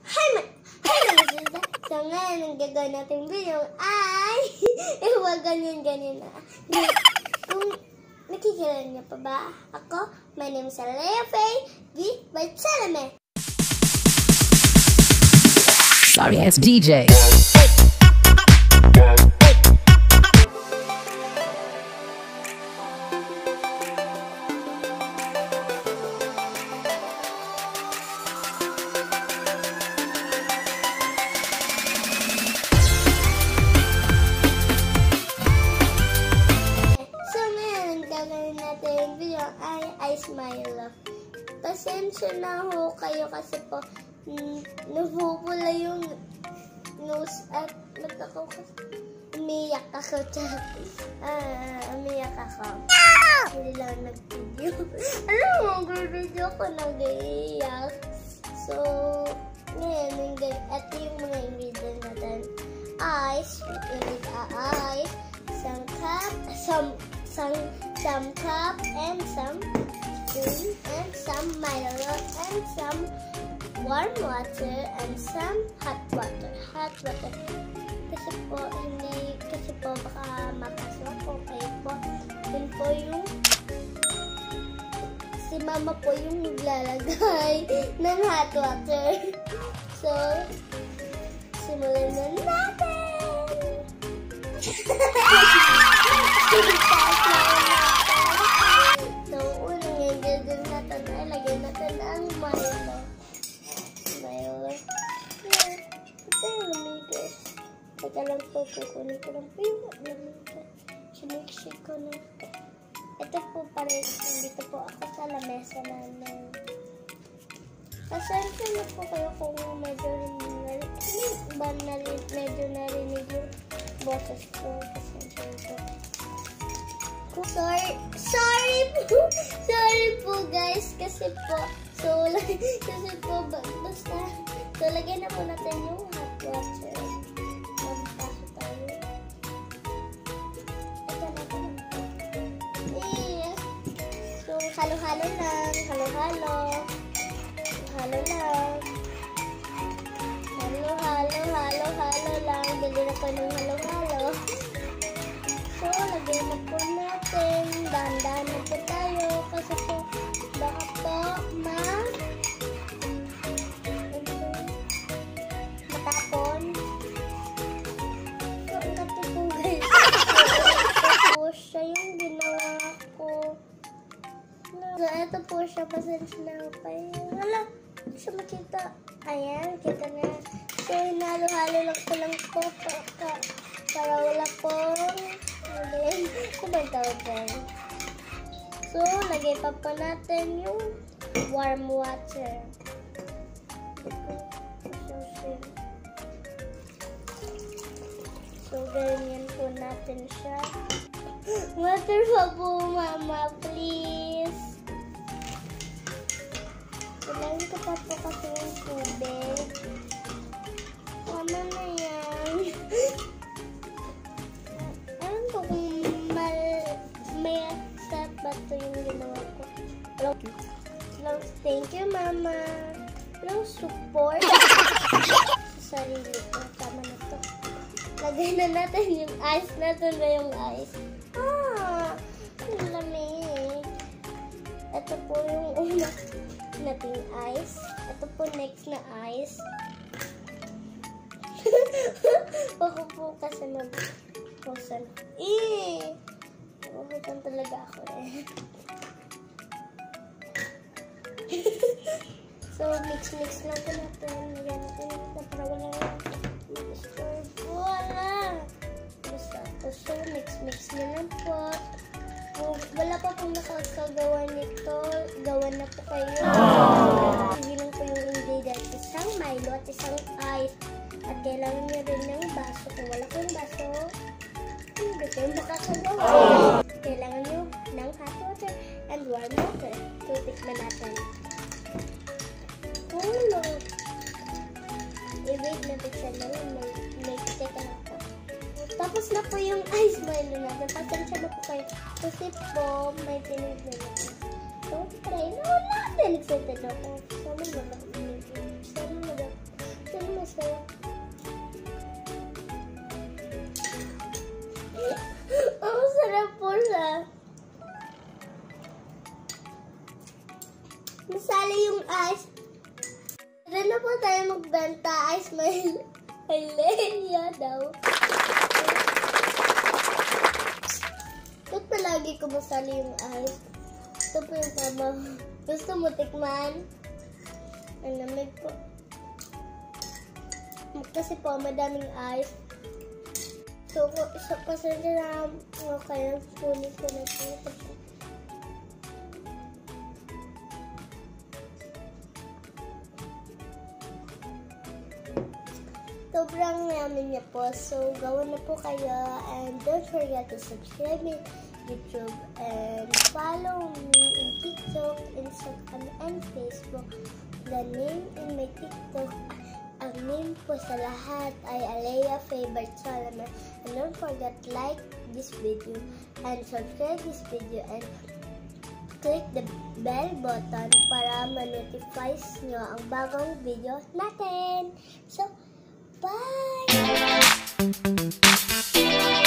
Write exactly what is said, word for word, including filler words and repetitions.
Hi, ma Hi, mga sila. So, ngayon, ang gagawin natin video ay huwag ganyan-ganyan na. Kung nakikilala niyo pa ba ako, my name is Alea Faye V. Bartolome. Sorry, it's D J. Smile. Pasensya na ho kayo kasi po mm, nabubula yung nose at mata ko kasi umiyak ako. Ah, umiyak ako. Hindi lang nag-video. Alam mo, mag-video ko nag-iiyak. So, ngayon, ito yung mga ingredient natin. Ice, we need ice, some cup, some, some, some cup, and some and some Milo and some warm water and some hot water. Hot water. Kasi po, hindi, kasi po baka mapasok po kayo po. Yun po yung, si mama po yung naglalagay ng hot water. So, simulan na natin! So, unang ingredient natin ay lagyan natin ang Milo. Milo. Yeah. Ito yung lamigos. Teka lang po, kukunin ko lang po yung lamigos. Sinake-shake ko na. Ito po pala, dito po ako sa lamesa namin. Pasensya na po kayo kung medyo narinig, medyo narinig yung boses ko. Pasensya na po. Sorry, sorry po, sorry po guys, kasi po, so, kasi po, basta, so, lagyan na po natin yung hot water. Magpasok tayo. Ito na po. Yeah. So, halo-halo lang, halo-halo. Halo lang. Halo-halo, halo-halo lang. Bili na po ng halo-halo. So, lagyan na po natin. Dahan-dahan na po tayo. Kasi po, baka po ma matapon. So, ang gato po guys. Ito po siya yung ginawa ko. So, ito po siya. Pasensya na pa yun. Hala, hindi siya makita. Ayan, kita na. So, hinalo-halo lang ko lang po pa, pa, para wala pong sabay tawag dyan. So, lagay pa po natin yung warm water. So, ganyan po natin siya. Water pa po, mama, please. Kailangan ko pa po kasi yung tubig. Mama na yan. Alam ko kung mal, may set ba ito yung ginawa ko. Long, thank you, mama. Long support sa sarili ko. Tama na to. Lagay na natin yung ice. Natin na yung ice. Ah, ang lamig. Ito po yung una nating ice. Ito po next na ice. Bako po kasi mag-posan. Eh! Mabutan talaga ako eh. So, mix-mix lang po natin. Yan natin na para wala mag-disturb. Wala! Basta ito. So, mix-mix na lang po. Kung wala pa pong nakakagawa nito, gawa na po kayo. Hindi lang po yung ingredients. Isang Milo at isang ice. At kailangan nyo rin ng baso. Kung wala kong baso, hindi kayo makakagawa. Kailangan nyo ng hot water and warm water. So, tikman natin. Hello! I-wait natin siya lang. May teka na po. Tapos na po yung ice Milo natin. Pasensya na po kayo. Kasi po, may tinignan natin. So, try na natin. Excited ako. Sana na ba? Sana na ba? na po tayo magbenta. Ice my Leia daw. Ba't palagi ko masali yung ice? Ito po yung tama. Gusto mo tikman? Ang lamig po. Kasi po, madaming ice. So, isa pasensya na ako kayo. Punin ko na po. Sobrang yamin niya po. So, gawin na po kayo. And don't forget to subscribe me YouTube. And follow me in TikTok, Instagram, and Facebook. The name in my TikTok, ang name po sa lahat ay Alea Favorite Solomon. And don't forget like this video and subscribe this video and click the bell button para ma-notify nyo ang bagong video natin. So, bye!